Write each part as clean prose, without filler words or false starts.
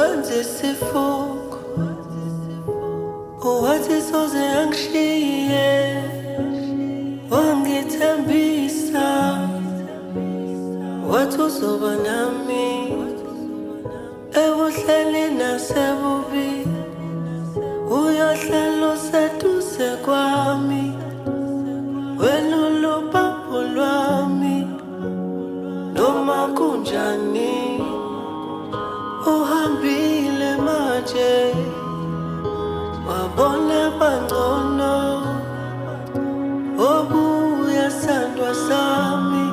Wenze sifuko Uwathi soze angishiye Wangithembisa Wathi uzoba nami Ebuhleli nasebubi Uyohlala useduze kwami Wena ulupapho lwami Noma kunjani Uhambile manje Wabona bangcono Wobuya sandwa sami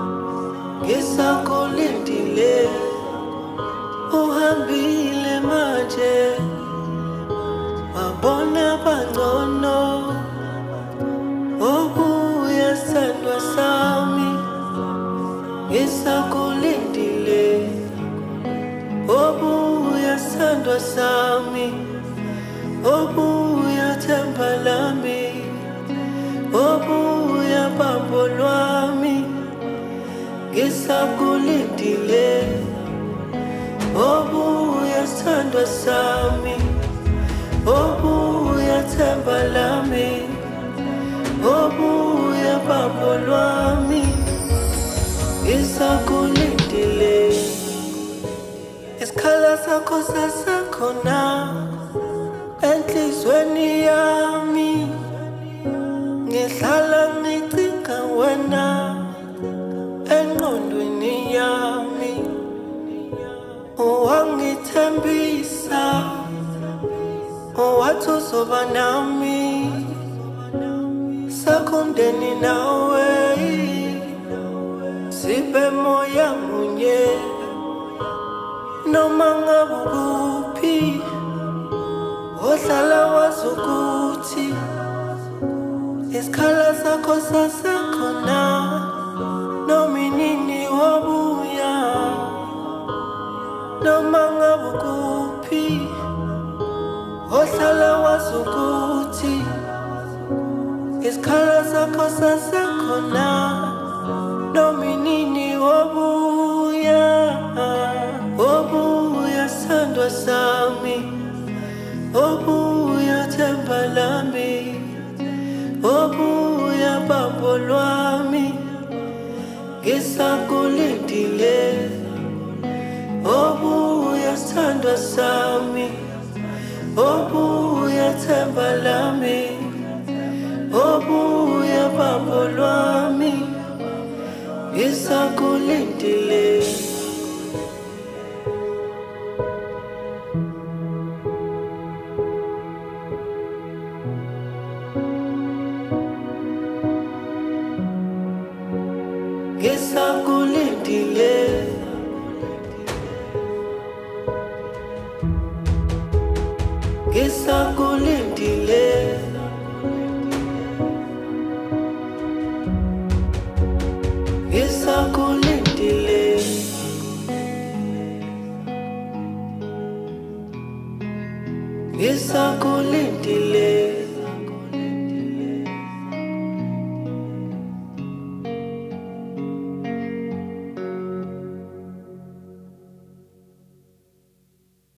Ngisakulindile Uhambile manje Wabona bangcono Wobuya sandwa sami Ngisakulindile Wobuya sandwa sami Wobuya themba lami Wobuya bambo lwami Ngisakulindile Wobuya sandwa sami Wobuya themba lami Wobuya bambo lwami Ngisakulindile Isikhala sakho sasekhona enhlizweni yami Ngihlala ngicinga wena engqondweni yami Owangithembisa Owathi uzoba nami Sakundeni nawe Sibe moya munye Noma ngabe kuphi Ohlala wazi ukuthi Isikhala sakho sasekhona Noma inini wabuya Noma ngabe kuphi Ohlala wazi ukuthi Isikhala sakho sasekhona Noma inini wabuya Wobuya sandwa sami Wobuya themba lami Wobuya bambo lwami Ngisakulindile Wobuya sandwa sami Wobuya themba lami Wobuya bambo lwami Ngisakulindile Ngisakulindile Ngisakulindile Ngisakulindile Ngisakulindile